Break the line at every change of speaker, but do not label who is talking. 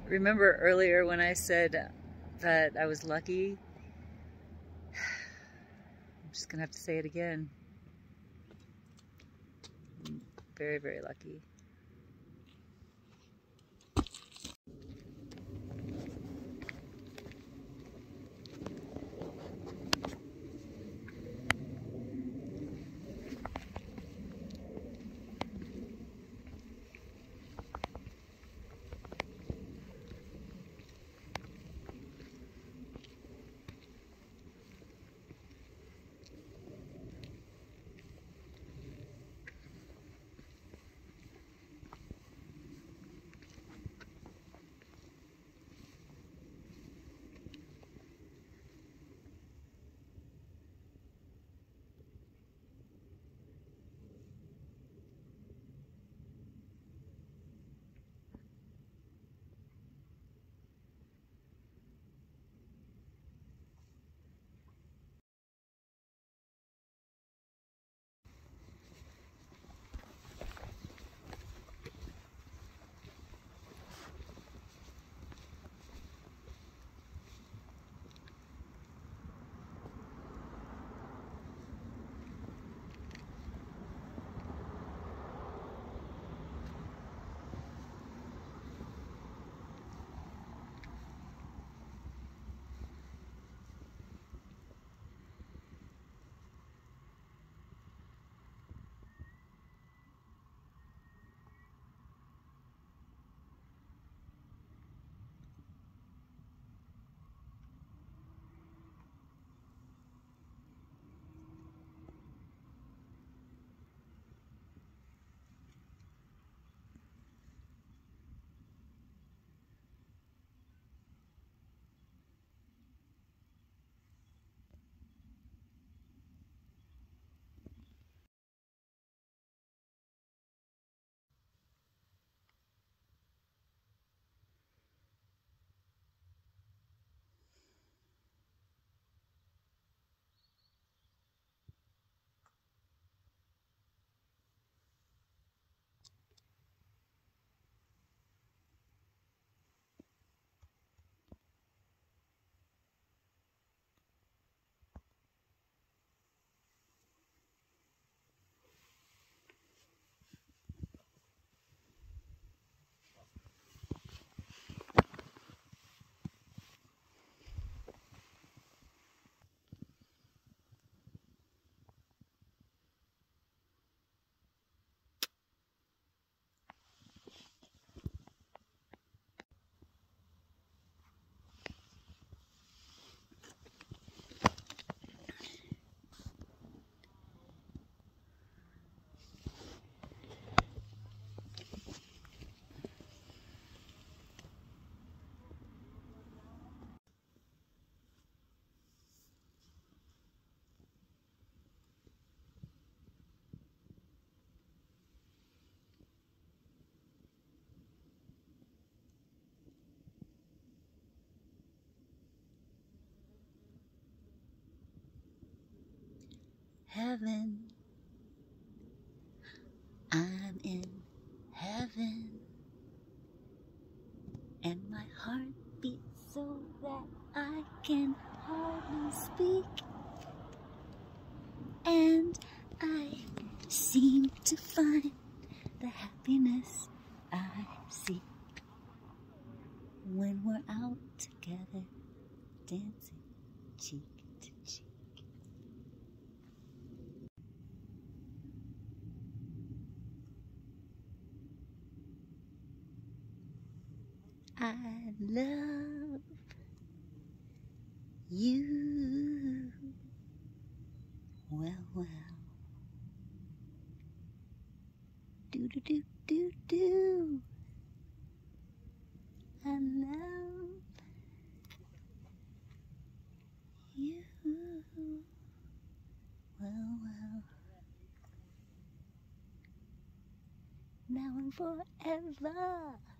Remember earlier when I said that I was lucky? I'm just gonna have to say it again. I'm very, very lucky. Heaven, I'm in heaven, and my heart beats so that I can hardly speak, and I seem to find the happiness I seek when we're out together, dancing cheek to cheek. I love you. Well, well. Do do do do do. I love you. Well, well. Now and forever.